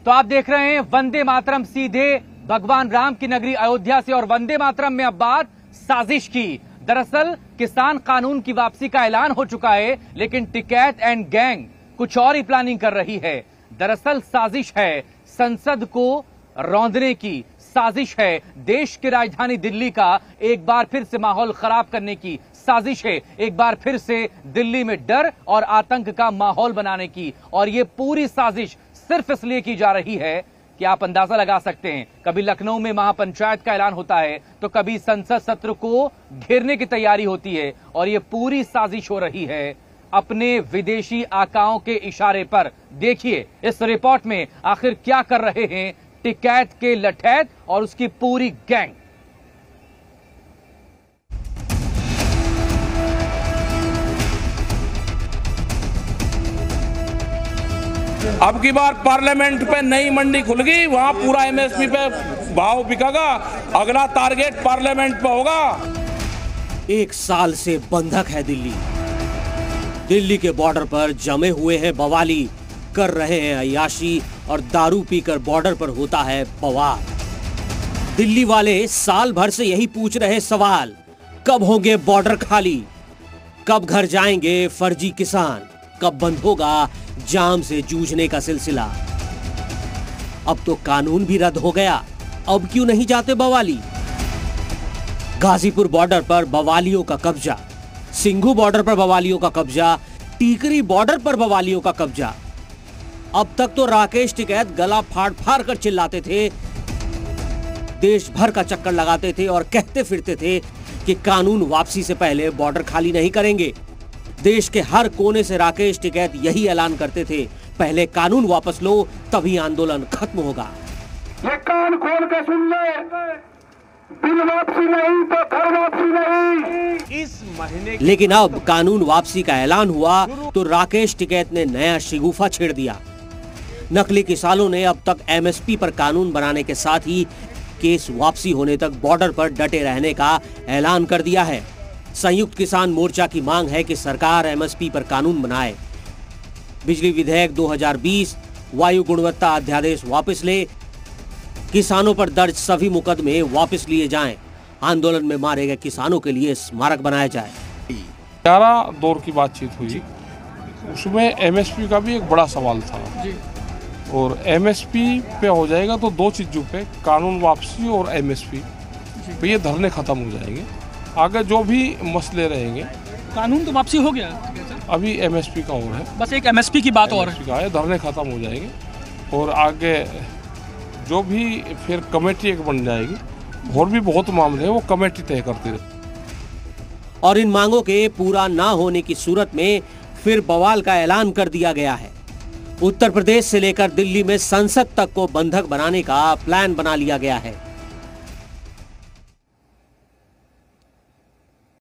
तो आप देख रहे हैं वंदे मातरम सीधे भगवान राम की नगरी अयोध्या से, और वंदे मातरम में अब बात साजिश की। दरअसल किसान कानून की वापसी का ऐलान हो चुका है, लेकिन टिकैत एंड गैंग कुछ और ही प्लानिंग कर रही है। दरअसल साजिश है संसद को रौंदने की, साजिश है देश की राजधानी दिल्ली का एक बार फिर से माहौल खराब करने की, साजिश है एक बार फिर से दिल्ली में डर और आतंक का माहौल बनाने की। और ये पूरी साजिश सिर्फ इसलिए की जा रही है कि आप अंदाजा लगा सकते हैं, कभी लखनऊ में महापंचायत का ऐलान होता है तो कभी संसद सत्र को घेरने की तैयारी होती है, और ये पूरी साजिश हो रही है अपने विदेशी आकाओं के इशारे पर। देखिए इस रिपोर्ट में आखिर क्या कर रहे हैं टिकैत के लठैत और उसकी पूरी गैंग। अब की बार पार्लियामेंट पे नई मंडी खुल गई, वहां पूरा एमएसपी पे भाव बिकेगा। अगला टारगेट पार्लियामेंट पे होगा। 1 साल से बंधक है दिल्ली। दिल्ली के बॉर्डर पर जमे हुए हैं बवाली, कर रहे हैं अय्याशी और दारू पीकर बॉर्डर पर होता है बवाल। दिल्ली वाले साल भर से यही पूछ रहे सवाल, कब होंगे बॉर्डर खाली, कब घर जाएंगे फर्जी किसान, कब बंद होगा जाम से जूझने का सिलसिला। अब तो कानून भी रद्द हो गया, अब क्यों नहीं जाते बवाली। गाजीपुर बॉर्डर पर बवालियों का कब्जा, सिंघू बॉर्डर पर बवालियों का कब्जा, टीकरी बॉर्डर पर बवालियों का कब्जा। अब तक तो राकेश टिकैत गला फाड़ फाड़ कर चिल्लाते थे, देश भर का चक्कर लगाते थे और कहते फिरते थे कि कानून वापसी से पहले बॉर्डर खाली नहीं करेंगे। देश के हर कोने से राकेश टिकैत यही ऐलान करते थे, पहले कानून वापस लो तभी आंदोलन खत्म होगा। ये कान खोल के सुन ले, बिल वापसी नहीं तो घर वापसी नहीं। इस महीने लेकिन अब कानून वापसी का ऐलान हुआ तो राकेश टिकैत ने नया शिगुफा छेड़ दिया। नकली किसानों ने अब तक एमएसपी पर कानून बनाने के साथ ही केस वापसी होने तक बॉर्डर पर डटे रहने का ऐलान कर दिया है। संयुक्त किसान मोर्चा की मांग है कि सरकार एमएसपी पर कानून बनाए, बिजली विधेयक 2020, वायु गुणवत्ता अध्यादेश वापस ले, किसानों पर दर्ज सभी मुकदमे वापस लिए जाएं, आंदोलन में मारे गए किसानों के लिए स्मारक बनाया जाए। 11 दौर की बातचीत हुई, उसमें एमएसपी का भी एक बड़ा सवाल था और एमएसपी पे हो जाएगा तो 2 चीजों पे, कानून वापसी और एमएसपी पे ये धरने खत्म हो जाएंगे। आगे जो भी मसले रहेंगे, कानून तो वापसी हो गया, अभी एमएसपी का और है, बस एक एमएसपी की बात और है, धरने खत्म हो जाएंगे और आगे जो भी फिर कमेटी एक बन जाएगी, और भी बहुत मामले हैं वो कमेटी तय करती रहे। और इन मांगों के पूरा ना होने की सूरत में फिर बवाल का ऐलान कर दिया गया है। उत्तर प्रदेश से लेकर दिल्ली में संसद तक को बंधक बनाने का प्लान बना लिया गया है।